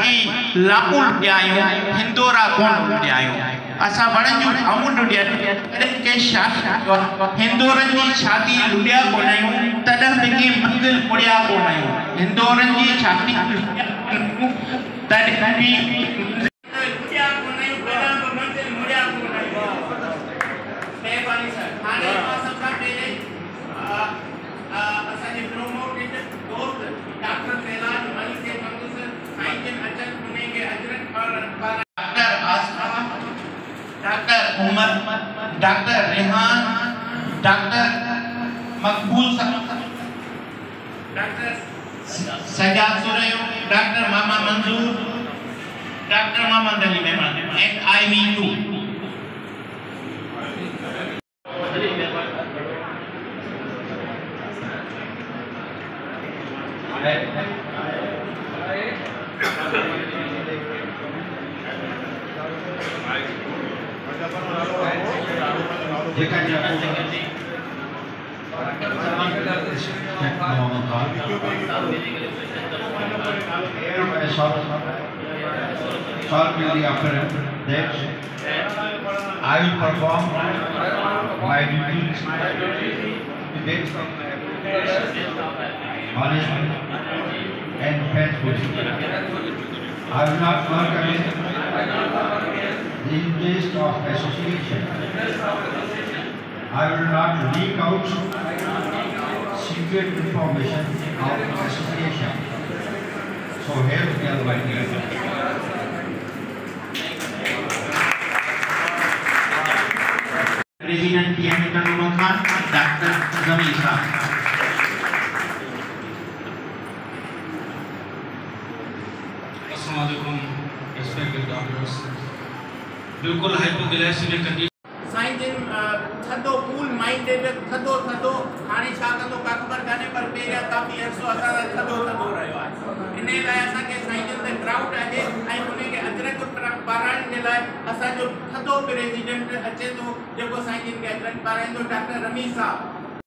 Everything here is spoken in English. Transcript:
बाकी लाकुड़ ॾियायूं हिंदोरा कोन ॾियायूं असां वणनि जूं अमुंड ॾियायूं के हिंदोरनि जी शादी लुॾिया कोन आहियूं तॾहिं बि की मंदिर मुड़िया कोन आहियूं हिंदोरनि जी शादी तॾहिं बि doctor Umar doctor Rehan doctor Maqbool doctor Sajad सुरयो डॉक्टर मामा मंजूर डॉक्टर मोहम्मद अली मेहमान and I me too Shortly after that, I will perform my duties with honesty and faithfully. I will not work against the interest of association. I will not leak out secret information of association. So help me Almighty. President PM Tanuma Khan, Dr. Zamir Khan. Assalamualaikum, respected doctors. बिल्कुल hypoglycaemic condition साईं जिन थदो cool minded थदो हाणे छा कंदो का ख़बर काने पर पहिरियां काफ़ी अर्सो असां थदो रहियो आहे इन लाइ असांखे साईं जिन ते डाउट आहे ऐं उनखे अजरक पाराइण जे लाइ असांजो थदो प्रेसिडेंट अचे थो जेको साईं जिन खे अजरक पाराईंदो डॉक्टर रमीज़ साहब